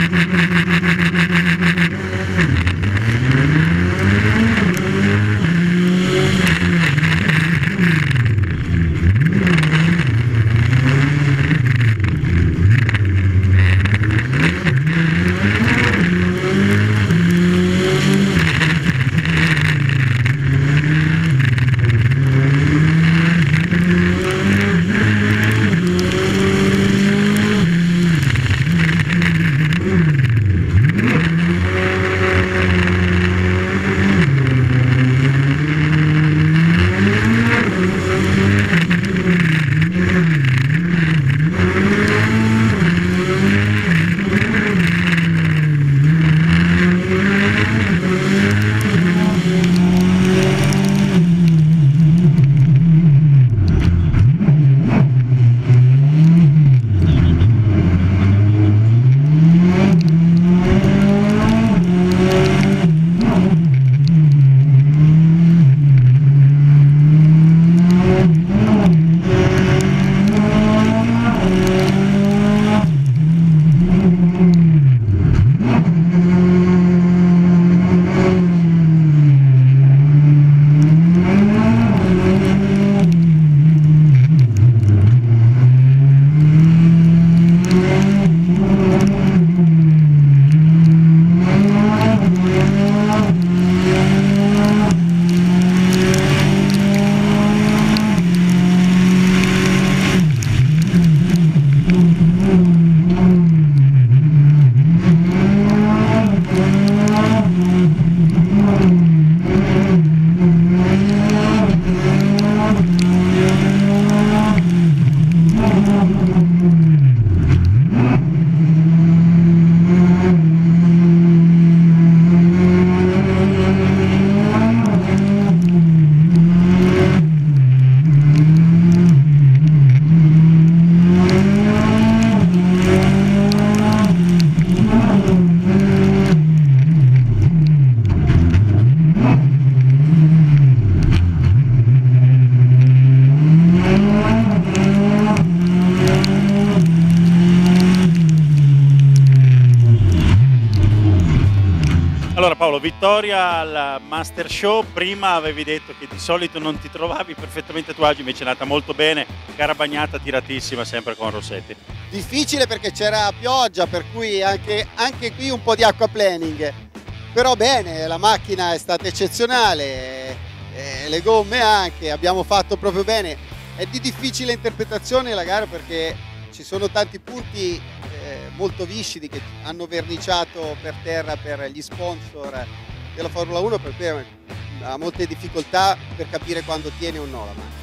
Allora Paolo, vittoria al Master Show. Prima avevi detto che di solito non ti trovavi perfettamente a tuo agio, invece è andata molto bene, gara bagnata tiratissima sempre con Rossetti. Difficile perché c'era pioggia, per cui anche qui un po' di acquaplaning, però bene, la macchina è stata eccezionale, le gomme anche, abbiamo fatto proprio bene. È di difficile interpretazione la gara perché ci sono tanti punti molto viscidi che hanno verniciato per terra per gli sponsor della Formula 1, per cui ha molte difficoltà per capire quando tiene o no la macchina.